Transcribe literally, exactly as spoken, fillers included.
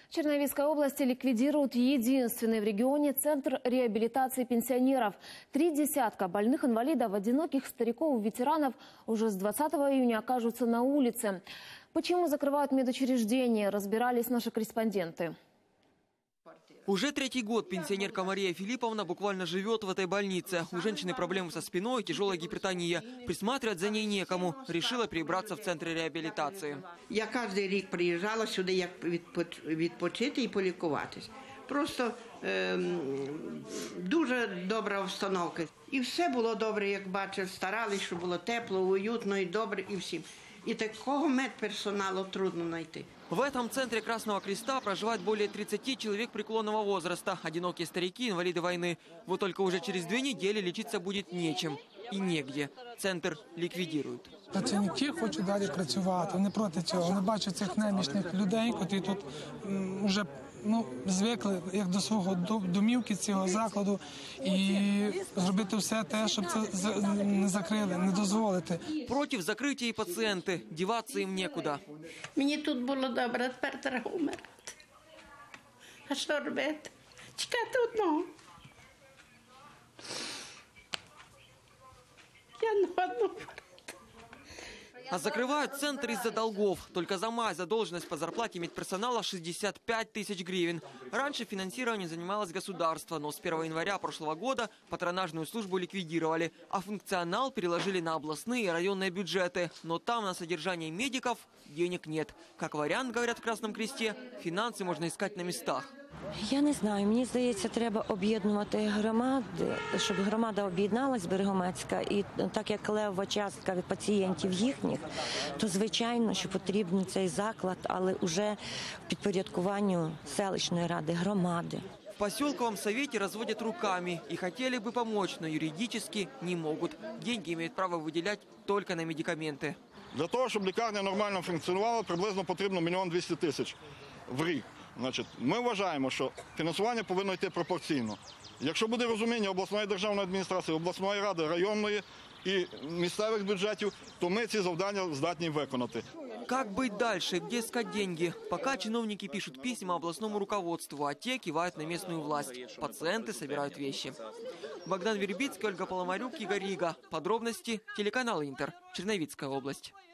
В Черновицкой области ликвидируют единственный в регионе центр реабилитации пенсионеров. Три десятка больных инвалидов, одиноких стариков и ветеранов уже с двадцатого июня окажутся на улице. Почему закрывают медучреждения, разбирались наши корреспонденты. Уже третий год пенсионерка Мария Филипповна буквально живет в этой больнице. У женщины проблемы со спиной, тяжелая гипертония. Присматривать за ней некому. Решила перебраться в центр реабілітації. Я кожен рік приїжджала сюди, як відпочити і полікуватись. Просто е, дуже добра обстановка. І все було добре, як бачив, старались, щоб було тепло, уютно і добре, і всім. И такого медперсоналу трудно найти. В этом центре Красного Креста проживает более тридцати человек преклонного возраста. Одинокие старики, инвалиды войны. Вот только уже через две недели лечиться будет нечем и негде. Центр ликвидируют. Працівники хочуть далі працювати, вони проти цього. Вони бачать цих немічних людей, які тут вже ну, звикли як до свого домівки цього закладу, і зробити все те, щоб це не закрили, не дозволити. Против закриття і пацієнти. Діватися їм нікуди. Мені тут було добре, тепер треба умирати. А що робити? Чекати одного. Я не одну. А закрывают центр из-за долгов. Только за май задолженность по зарплате медперсонала шестьдесят пять тысяч гривен. Раньше финансированием занималось государство, но с первого января прошлого года патронажную службу ликвидировали, а функционал переложили на областные и районные бюджеты. Но там на содержание медиков денег нет. Как вариант, говорят в Красном Кресте, финансы можно искать на местах. Я не знаю, мені здається, треба об'єднувати громади, щоб громада об'єдналась Берегомецька, і так як левова частка від пацієнтів їхніх, то звичайно, що потрібен цей заклад, але вже в підпорядкуванню селищної ради, громади. В поселковом совете разводят руками и хотели бы помочь, но юридически не могут. Деньги имеют право выделять только на медикаменты. Для того, щоб лікарня нормально функціонувала, приблизно потрібно мільйон двісті тисяч в рік. Значить, ми вважаємо, що фінансування повинно йти пропорційно. Якщо буде розуміння обласної державної адміністрації, обласної ради, районної і місцевих бюджетів, то ми ці завдання здатні виконати. Как быть дальше? Где искать деньги? Пока чиновники пишут письма областному руководству, а те кивают на местную власть. Пациенты собирают вещи. Богдан Вербицкий, Ольга Поломарюк, Игорь Рига. Подробности телеканал Интер. Черновицкая область.